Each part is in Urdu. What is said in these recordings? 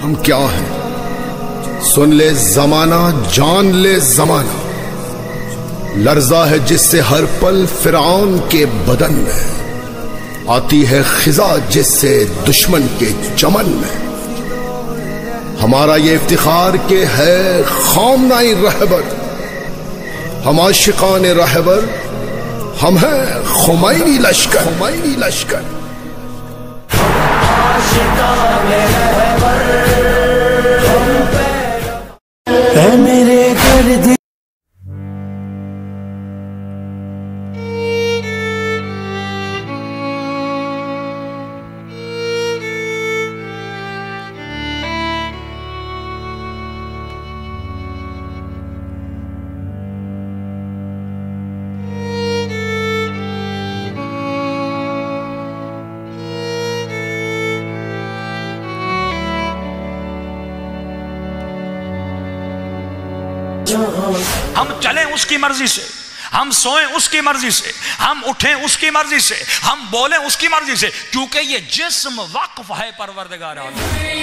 ہم کیا ہیں؟ سن لے زمانہ، جان لے زمانہ، لرزہ ہے جس سے ہر پل فرعون کے بدن میں، آتی ہے خزاں جس سے دشمن کے چمن میں۔ ہمارا یہ افتخار کہ ہے خامنۂ رہبر، ہم عاشقان رہبر، ہم ہیں خمینی لشکر، خمینی لشکر۔ اے میرے گرد ہم چلیں اس کی مرضی سے، ہم سوئیں اس کی مرضی سے، ہم اٹھیں اس کی مرضی سے، ہم بولیں اس کی مرضی سے، کیونکہ یہ جسم وقف ہے پروردگار عالم۔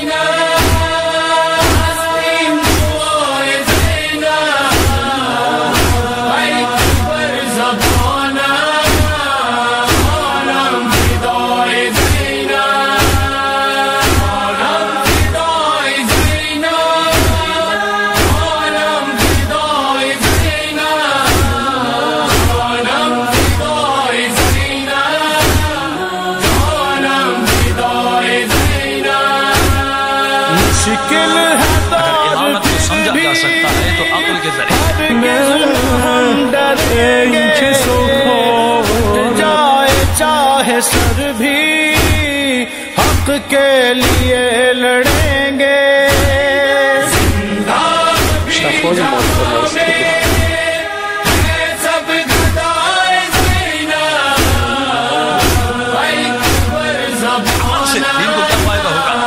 سر بھی حق کے لیے لڑیں گے، دین کو کیا فائدہ ہوگا؟